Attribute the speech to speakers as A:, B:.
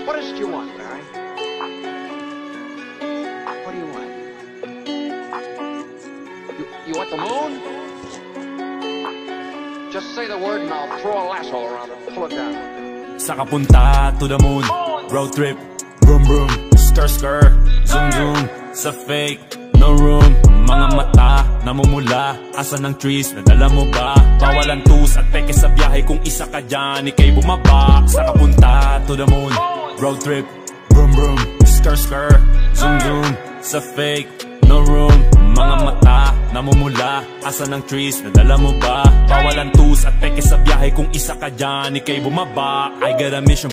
A: What is it you want, Barry? What do you want? You want the moon? Just say the word and I'll throw a lasso around it and pull it down.
B: Sa kapunta to the moon, road trip, vroom vroom, skr skr, zoom zoom. Sa fake, no room, mga mata namumula. Asan ang trees, nadala mo ba? Bawalan tus at peke sa biyahe. Kung isa ka dyan, ikay bumaba. Sa kapunta to the moon, road trip, vroom vroom, skr skr, zoom zoom. Sa fake, no room, mga mata namumula. Asan ang trees, nadala mo ba? Bawalan tus at peke sa biyahe. Kung isa ka dyan, ikay bumaba. I got a mission